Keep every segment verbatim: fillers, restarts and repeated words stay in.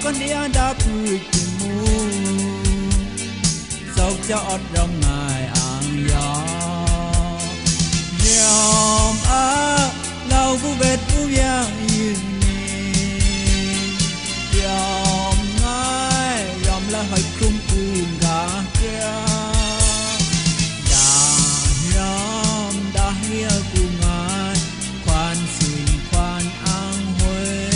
con đi đã vui tìm mu sâu cho ọt rong ngài ang gió Yom a lâu vu vết vu yang yên Yom ngài yom là hỏi khung cùng cả kia đã yom đã hia cùng ngài khoan suy khoan ang huế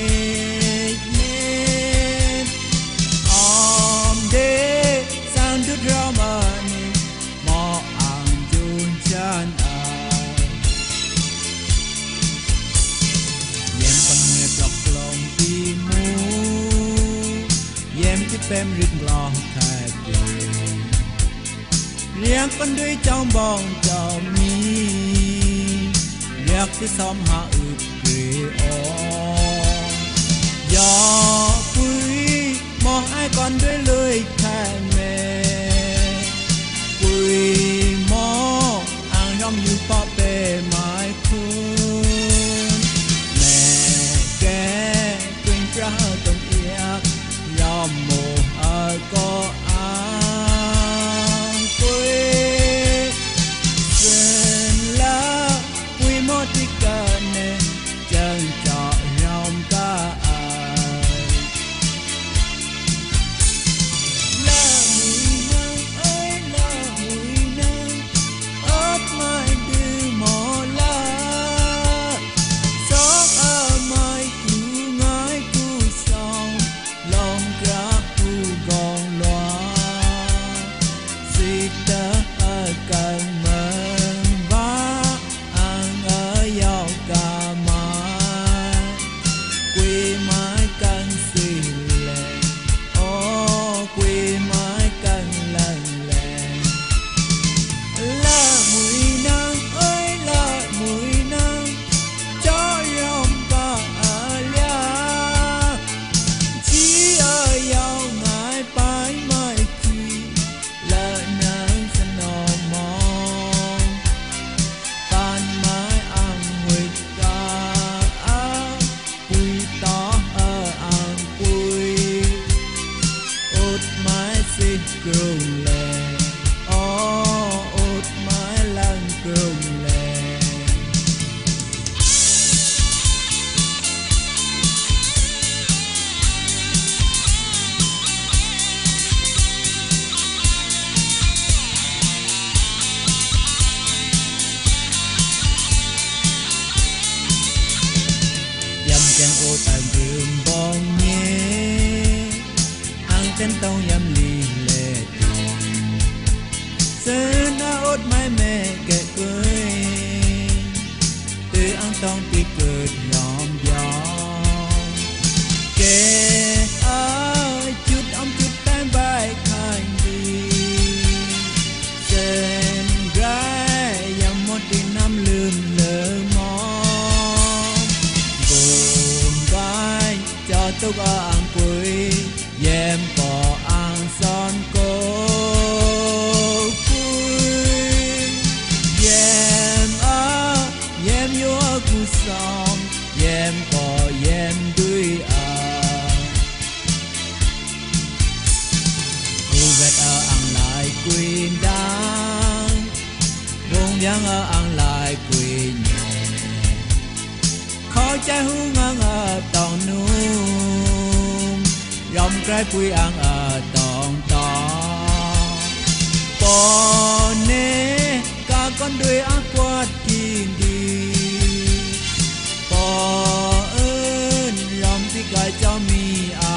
nên om đế sang đứt rau mà nên mò ang chun chan Pem rít lòng thay đời riêng con đuôi trong bóng chào mi riêng cái xóm hạ ướp kề ôm gió quý mong ai con đuôi lưới thay mẹ quý mong ăn rong như bó bề mãi khôn mẹ kẻ quên ra tổng yết yom mồ có an quê dần lá quy mô tích cả nè chân trọ rong ca ai la mùi nắng ơi la mùi nắng ớt mai đưa mò la xót ở mai cứ ngái cứ song lòng ra gòn loa sita ở cần mơn vá ăn ở giàu cà mai quy mãi cần xì lệ ô quy mãi cần lần lệ la mùi nắng ơi la mùi nắng cho rong ta ở lia chỉ ở giàu ngài bái mai chi lỡ nắng sẽ nọ mong tan mãi ăn huyết ca ác quy tó ở ăn quy út mãi xịt cường lệ ô út mãi lần cường lệ Chàng ô tàn đường bong nhé ăn tên tông yam li lệ tiền sơn na ốt mai mẹ kẹt cười từ ăn tông tí cười nhòm gió kê ơi chút ông chút tan bài thành đi sơn gái yam một tí năm lườm lơ mong cho tôi có ăn quỳ em có ăn son cô quỳ em á em vô cu son em có em đuôi à u vẹt ở ăn lại quỳ đang vùng giang ở ăn lại quỳ khó trái hú ngang ở tòn nung rong trái quy ăn ở tòn to bò nê cả con đuôi ác quạt kín đi bò ơn rong tí cài cho mi